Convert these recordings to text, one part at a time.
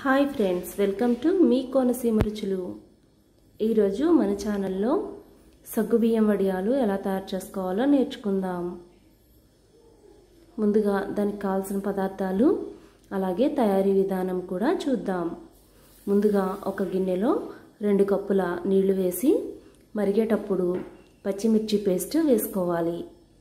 Hi friends, welcome to మీ కోనసీమ రుచులు. ఈరోజు మన ఛానల్లో సగ్గుబియ్యం వడియాలు ఎలా తయారు చేసుకోవాలో నేర్చుకుందాం. ముందుగా దానికి కావాల్సిన పదార్థాలు అలాగే తయారీ విధానం కూడా చూద్దాం. ముందుగా ఒక గిన్నెలో 2 కప్పుల నీళ్లు వేసి మరిగేటప్పుడు పచ్చిమిర్చి పేస్ట్ వేసుకోవాలి.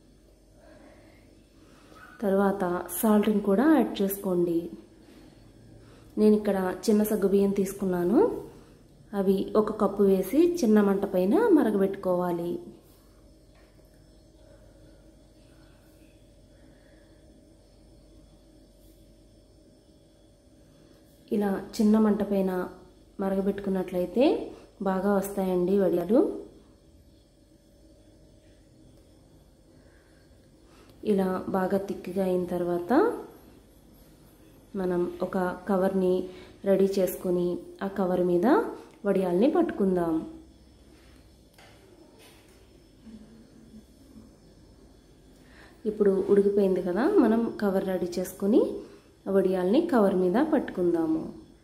తర్వాత సాల్ట్ని కూడా యాడ్ చేసుకోండి. నేను ఇక్కడ చిన్న సగ్గుబియ్యం తీసుకున్నాను. అవి 1 కప్పు వేసి చిన్న మంట పైన మరగబెట్టుకోవాలి. ఇలా చిన్న మంట పైన మరగబెట్టుకున్నట్లయితే బాగా వస్తాయండి వడియాలు. ఇలా బాగా తిక్కిగా అయిన తర్వాత మనం ఒక కవర్ని రెడీ చేసుకొని ఆ కవర్ మీద వడియాల్ని పట్టుకుందాం. ఇప్పుడు ఉడికిపోయింది కదా, మనం కవర్ రెడీ చేసుకొని వడియాల్ని కవర్ మీద పట్టుకుందాము.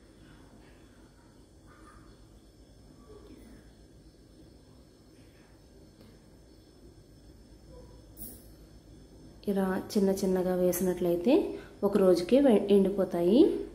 ఇలా చిన్న చిన్నగా వేసినట్లయితే ఒక రోజుకి ఎండిపోతాయి.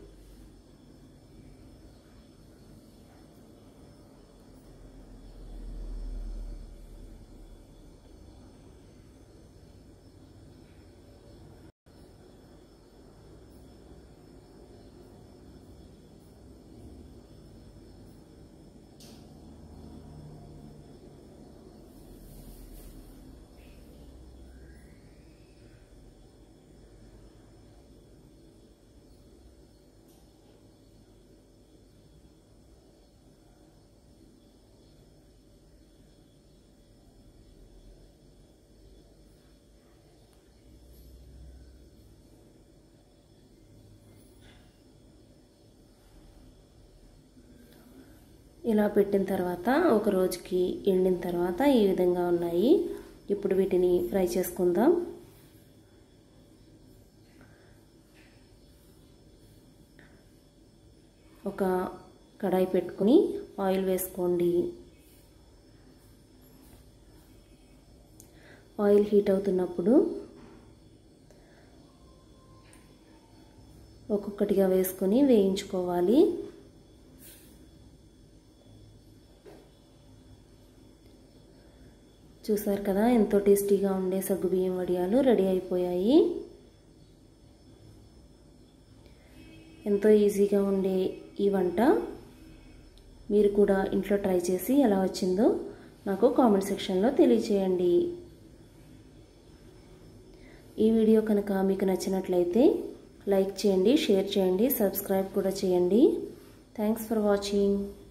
ఇలా పెట్టిన తర్వాత ఒక రోజుకి ఎండిన తర్వాత ఈ విధంగా ఉన్నాయి. ఇప్పుడు వీటిని ఫ్రై చేసుకుందాం. ఒక కడాయి పెట్టుకుని ఆయిల్ వేసుకోండి. ఆయిల్ హీట్ అవుతున్నప్పుడు ఒక్కొక్కటిగా వేసుకొని వేయించుకోవాలి. చూసారు కదా, ఎంతో టేస్టీగా ఉండే సగ్గుబియ్యం వడియాలు రెడీ అయిపోయాయి. ఎంతో ఈజీగా ఉండే ఈ వంట మీరు కూడా ఇంట్లో ట్రై చేసి ఎలా వచ్చిందో నాకు కామెంట్ సెక్షన్లో తెలియచేయండి. ఈ వీడియో కనుక మీకు నచ్చినట్లయితే లైక్ చేయండి, షేర్ చేయండి, సబ్స్క్రైబ్ కూడా చేయండి. Thanks for watching.